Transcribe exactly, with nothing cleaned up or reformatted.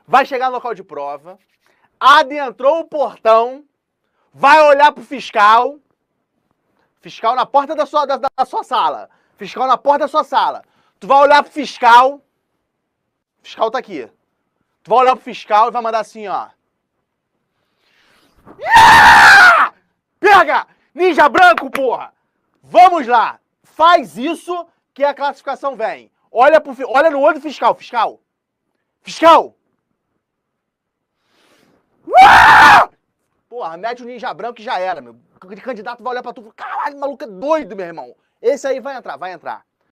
vai chegar no local de prova, adentrou o portão, vai olhar pro fiscal, fiscal na porta da sua, da, da sua sala, fiscal na porta da sua sala. Tu vai olhar pro fiscal, fiscal tá aqui. Tu vai olhar pro fiscal e vai mandar assim, ó. Yeah! Pega! Ninja branco, porra! Vamos lá! Faz isso que a classificação vem. Olha, pro, olha no olho do fiscal, fiscal. Fiscal! Ah! Porra, mete o ninja branco e já era, meu. O candidato vai olhar pra tu e falar, caralho, o maluco é doido, meu irmão. Esse aí vai entrar, vai entrar.